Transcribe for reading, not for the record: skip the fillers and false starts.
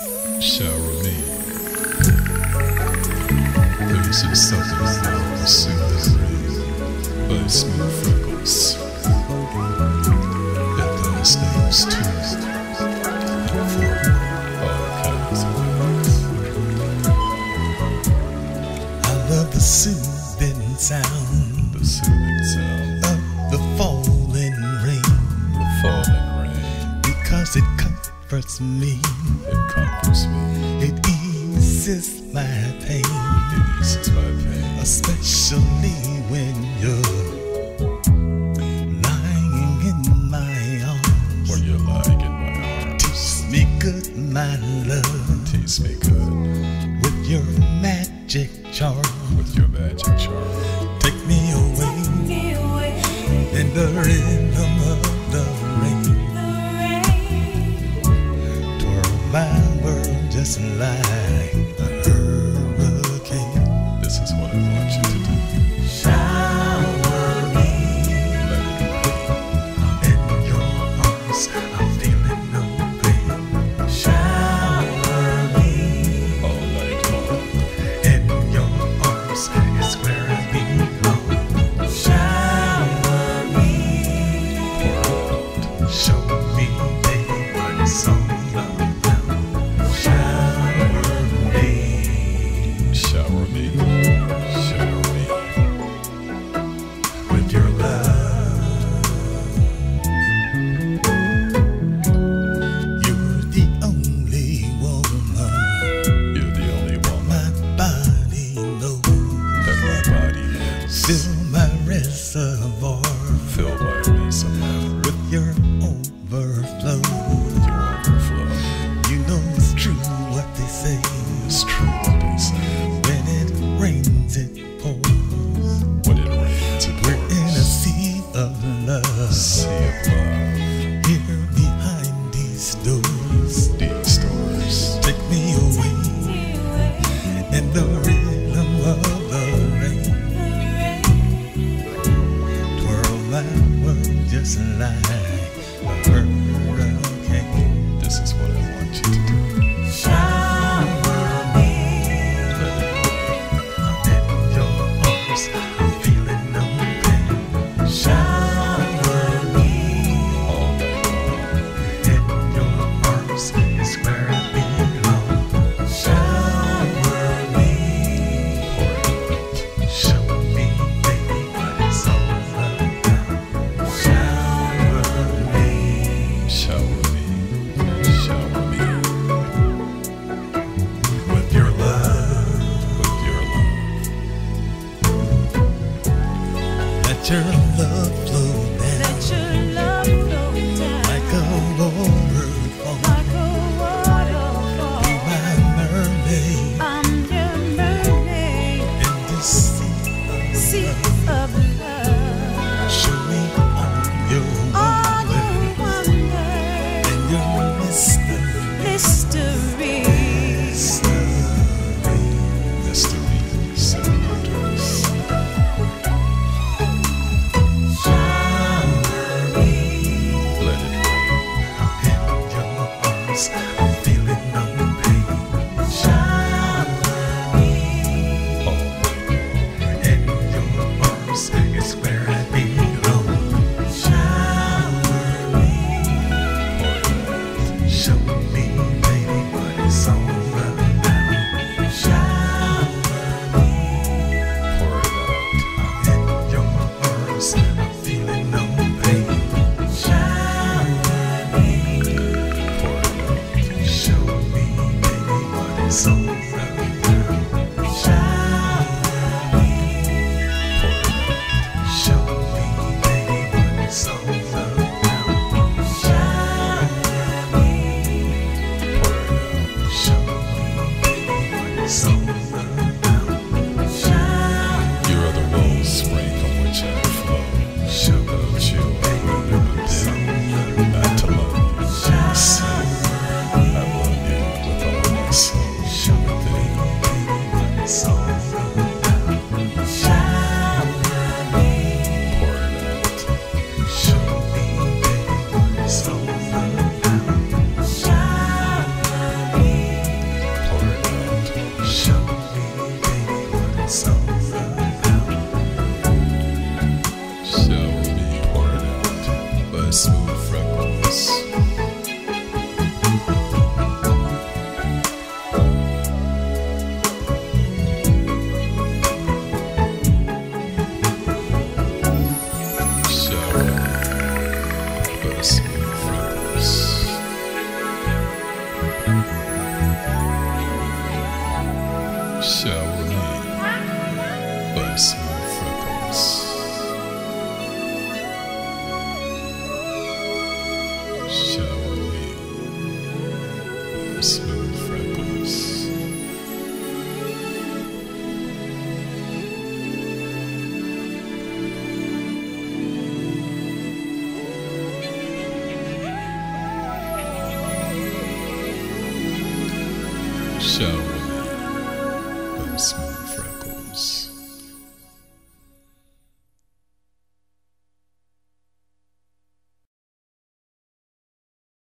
Shower me. There's just something about the soothing rain by smooth Freckles. It does things too, and for all kinds of ways. I love the soothing sound, of the falling rain, because it comforts me. It comforts me. It eases my pain. It eases my pain. Especially when you're lying in my arms. When you're lying in my arms. Taste me good, my love. Taste me good. With your magic charm. With your magic charm. Take me away. In the rhythm of the rain. My world just like a hurricane. This is what I want you to do. Shower me. Let it rain. I'm in your arms, I'm feeling no pain. Shower me. All night long. In your arms is where I belong. Shower me. Pour it out. Show me, baby, what it's all about. Shower me, shower me with your love. You're the only woman. You're the only woman. My body knows. That my body knows. Fill my reservoir. Fill my reservoir. With your overflow. With your overflow. You know it's true what they say. It's true what they say. When it rains, it pours. When it rains, it pours. We're in a sea of love. Sea of love. Here behind these doors. These doors. Take me away. In the rhythm of the rain. Twirl my world just like a hurricane. This is what I want you to do. Shower me. Let it rain. I'm in your arms, I'm feeling no pain. Shower me. All night long. In your arms is where I belong. Shower me. Pour it out. Show me, baby, what it's all about. Shower me. Shower me, shower me. With your love. With your love. Let your love flow down. Let your love flow down Like a waterfall. like a waterfall. Be my mermaid. I'm your mermaid, In this sea of sea love. of love. Show me all your All wonders. your wonders, And your mystery. mystery. Mysteries and wonders. Shower me. Let it rain. In your arms, I'm feeling no pain. Shower me. All night In your arms is where I belong. Shower me. long. Show me, baby, what it's all about. Shower me. Pour it out. In your arms, I'm feeling no pain. Shower me. Pour it out. Show me the smile.